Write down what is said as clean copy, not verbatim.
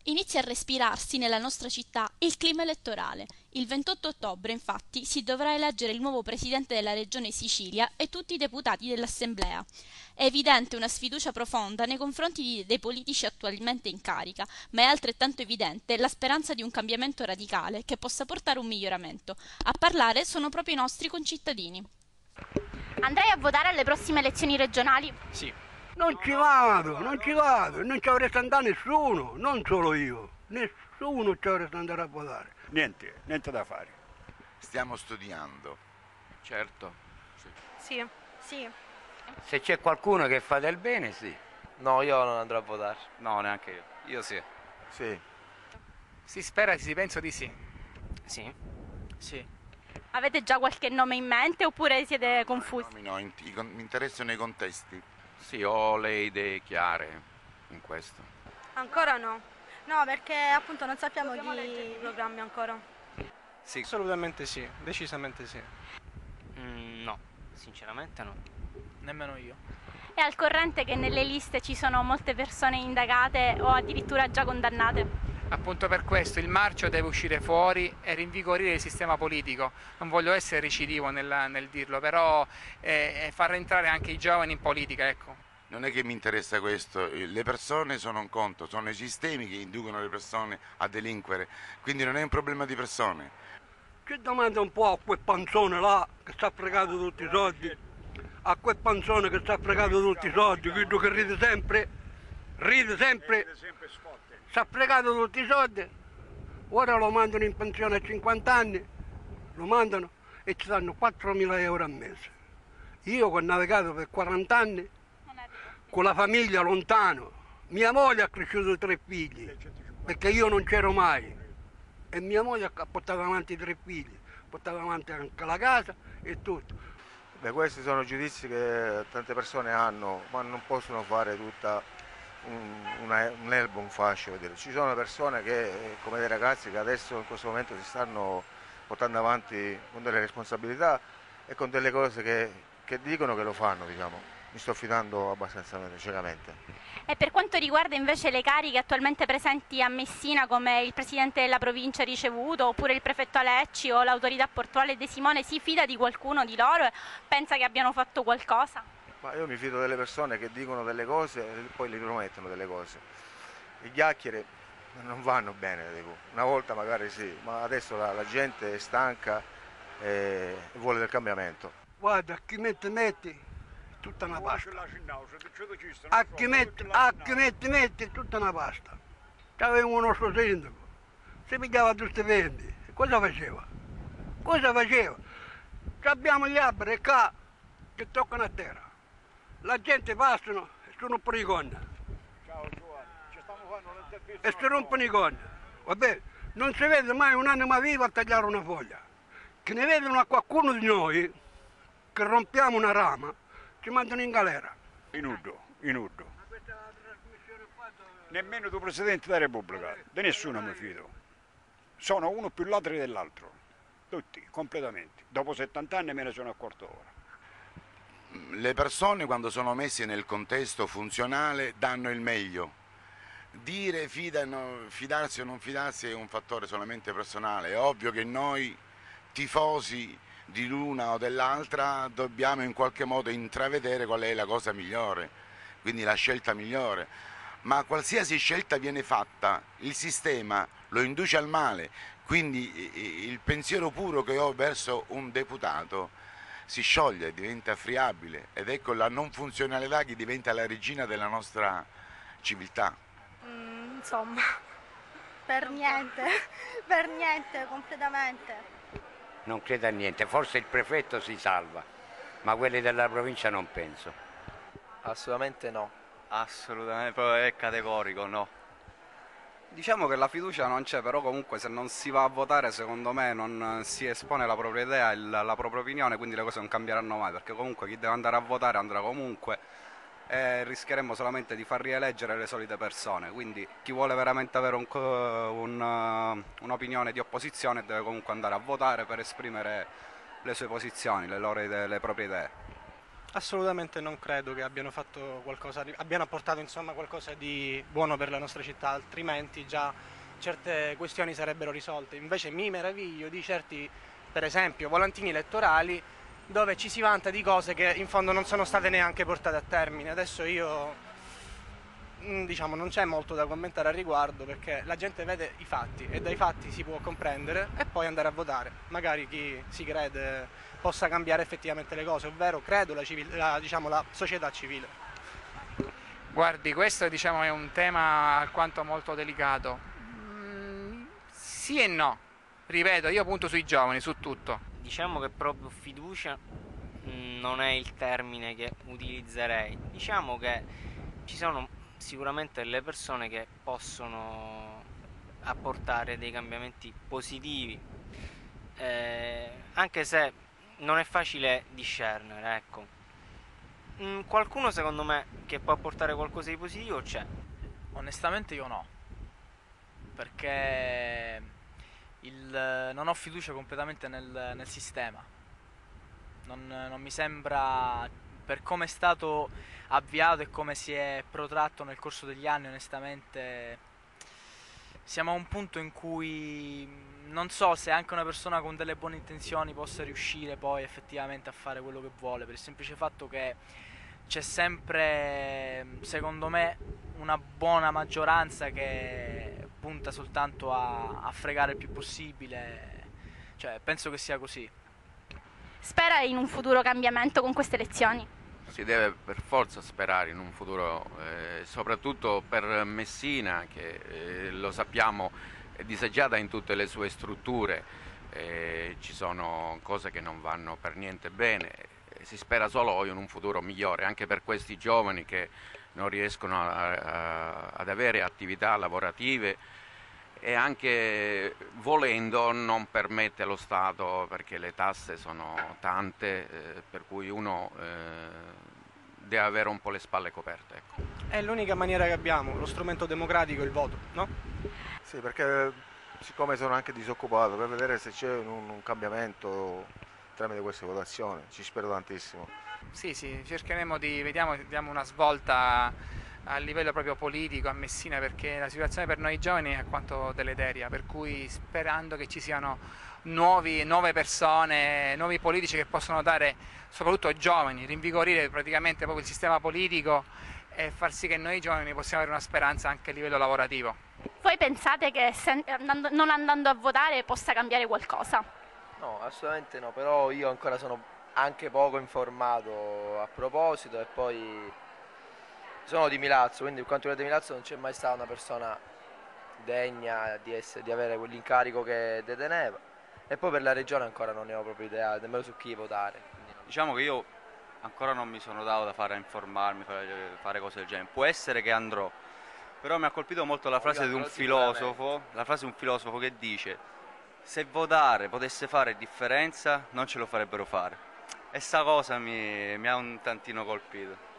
Inizia a respirarsi nella nostra città il clima elettorale. Il 28 ottobre, infatti, si dovrà eleggere il nuovo presidente della regione Sicilia e tutti i deputati dell'Assemblea. È evidente una sfiducia profonda nei confronti dei politici attualmente in carica, ma è altrettanto evidente la speranza di un cambiamento radicale che possa portare un miglioramento. A parlare sono proprio i nostri concittadini. Andrai a votare alle prossime elezioni regionali? Sì. Non ci vado, non ci avresti andato nessuno, non solo io, nessuno ci avresti andato a votare. Niente da fare. Stiamo studiando. Certo. Sì, sì. Se c'è qualcuno che fa del bene, sì. No, io non andrò a votare. No, neanche io. Io sì. Sì. Si spera, si penso di sì. Sì? Sì. Avete già qualche nome in mente oppure siete confusi? No, mi interessano i contesti. Sì, ho le idee chiare in questo. Ancora no. No, perché appunto non sappiamo di programmi ancora. Sì. Assolutamente sì, decisamente sì. No, sinceramente no. Nemmeno io. È al corrente che nelle liste ci sono molte persone indagate o addirittura già condannate? Appunto per questo il marcio deve uscire fuori e rinvigorire il sistema politico. Non voglio essere recidivo nel dirlo, però far entrare anche i giovani in politica, ecco. Non è che mi interessa questo, le persone sono un conto, sono i sistemi che inducono le persone a delinquere, quindi non è un problema di persone. Ci domanda un po' a quel panzone là che sta fregato tutti i soldi, a quel panzone che sta fregato tutti i soldi, quello che ride sempre, si ha fregato tutti i soldi, ora lo mandano in pensione a 50 anni, lo mandano e ci danno 4.000 euro al mese. Io che ho navigato per 40 anni, con la famiglia lontano, mia moglie ha cresciuto 3 figli, perché io non c'ero mai, e mia moglie ha portato avanti 3 figli, portato avanti anche la casa e tutto. Beh, questi sono giudizi che tante persone hanno, ma non possono fare tutta un'erba, un fascio. Ci sono persone che, come dei ragazzi che adesso in questo momento si stanno portando avanti con delle responsabilità e con delle cose che dicono che lo fanno, diciamo. Mi sto fidando abbastanza ciecamente. E per quanto riguarda invece le cariche attualmente presenti a Messina, come il presidente della provincia ricevuto, oppure il prefetto Alecci o l'autorità portuale De Simone, si fida di qualcuno di loro e pensa che abbiano fatto qualcosa? Ma io mi fido delle persone che dicono delle cose e poi li promettono delle cose. Le chiacchiere non vanno bene, dico. Una volta magari sì, ma adesso la gente è stanca e vuole del cambiamento. Guarda, chi metti, tutta una pasta. A chi metti, tutta una pasta. C'aveva un nostro sindaco, si pigliava tutti i venti, cosa faceva? Abbiamo gli alberi qua che toccano a terra, la gente passano e si rompono i conni. Ciao Giovanni, ci stiamo facendo l'intervista. E si rompono i conni. Vabbè, non si vede mai un'anima viva a tagliare una foglia. Che ne vedono a qualcuno di noi che rompiamo una rama, ci mandano in galera. Inudo. Nemmeno tu Presidente della Repubblica, di nessuno mi fido. Sono uno più ladri dell'altro, tutti, completamente. Dopo 70 anni me ne sono accorto ora. Le persone quando sono messe nel contesto funzionale danno il meglio. Dire fidarsi o non fidarsi è un fattore solamente personale. È ovvio che noi, tifosi di l'una o dell'altra, dobbiamo in qualche modo intravedere qual è la cosa migliore, quindi la scelta migliore. Ma qualsiasi scelta viene fatta, il sistema lo induce al male, quindi il pensiero puro che ho verso un deputato si scioglie, diventa friabile ed ecco la non funzionalità che diventa la regina della nostra civiltà. Insomma, per niente, completamente. Non credo a niente, forse il prefetto si salva, ma quelli della provincia non penso. Assolutamente no. Assolutamente, proprio è categorico, no. Diciamo che la fiducia non c'è, però comunque se non si va a votare secondo me non si espone la propria idea e la propria opinione, quindi le cose non cambieranno mai, perché comunque chi deve andare a votare andrà comunque e rischieremmo solamente di far rieleggere le solite persone, quindi chi vuole veramente avere un'opinione di opposizione deve comunque andare a votare per esprimere le sue posizioni, le proprie idee. Assolutamente non credo che abbiano fatto qualcosa, abbiano apportato insomma qualcosa di buono per la nostra città, altrimenti già certe questioni sarebbero risolte. Invece mi meraviglio di certi, per esempio, volantini elettorali dove ci si vanta di cose che in fondo non sono state neanche portate a termine. Adesso io, diciamo, non c'è molto da commentare al riguardo perché la gente vede i fatti e dai fatti si può comprendere e poi andare a votare. Magari chi si crede possa cambiare effettivamente le cose, ovvero credo la società civile. Guardi, questo diciamo è un tema alquanto molto delicato. Sì e no. Ripeto, io punto sui giovani, su tutto. Diciamo che proprio fiducia non è il termine che utilizzerei. Diciamo che ci sono sicuramente delle persone che possono apportare dei cambiamenti positivi, anche se non è facile discernere, ecco. Qualcuno secondo me che può apportare qualcosa di positivo c'è. Onestamente io no, perché non ho fiducia completamente nel sistema. Non mi sembra, per come è stato avviato e come si è protratto nel corso degli anni, onestamente siamo a un punto in cui non so se anche una persona con delle buone intenzioni possa riuscire poi effettivamente a fare quello che vuole, per il semplice fatto che c'è sempre, secondo me, una buona maggioranza che punta soltanto a fregare il più possibile. Cioè, penso che sia così. Spera in un futuro cambiamento con queste elezioni? Si deve per forza sperare in un futuro, soprattutto per Messina, che lo sappiamo è disagiata in tutte le sue strutture, ci sono cose che non vanno per niente bene, si spera solo in un futuro migliore, anche per questi giovani che non riescono ad avere attività lavorative e anche volendo non permette lo Stato, perché le tasse sono tante, per cui uno deve avere un po' le spalle coperte. Ecco. È l'unica maniera che abbiamo, lo strumento democratico, il voto, no? Sì, perché siccome sono anche disoccupato, per vedere se c'è un cambiamento tramite queste votazioni, ci spero tantissimo. Sì, cercheremo diamo una svolta a livello proprio politico a Messina, perché la situazione per noi giovani è alquanto deleteria, per cui sperando che ci siano nuove persone, nuovi politici che possono dare, soprattutto ai giovani, rinvigorire praticamente proprio il sistema politico e far sì che noi giovani possiamo avere una speranza anche a livello lavorativo. Voi pensate che non andando a votare possa cambiare qualcosa? No, assolutamente no, però io ancora sono anche poco informato a proposito e poi sono di Milazzo, quindi per quanto riguarda Milazzo non c'è mai stata una persona degna di avere quell'incarico che deteneva e poi per la regione ancora non ne ho proprio idea nemmeno su chi votare. Diciamo che io ancora non mi sono dato da fare a informarmi, fare cose del genere. Può essere che andrò, però mi ha colpito molto la frase di un filosofo, che dice: se votare potesse fare differenza non ce lo farebbero fare. E sta cosa mi ha un tantino colpito.